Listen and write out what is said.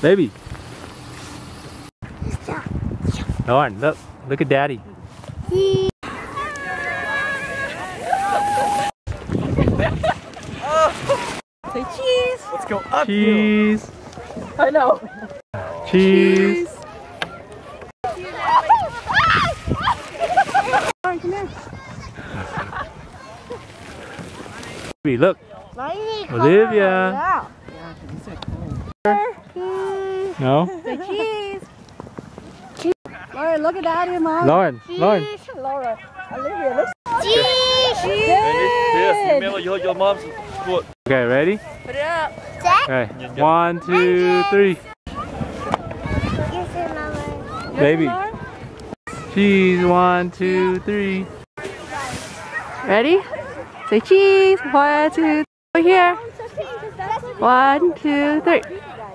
Baby. Lauren, look at Daddy. Say cheese. Let's go up. Cheese. I know. Cheese. Come here. Baby, look. Olivia. No? Say cheese. Lauren, look at Daddy and Mom. Lauren. Lauren. Laura. Olivia, look. Cheese. Yes, you hold your mom's foot. Okay, ready? Put it up. Okay. 1, 2, 3. Baby. Cheese. 1, 2, 3. Ready? Say cheese. 1, 2, 3. Over here. 1, 2, 3.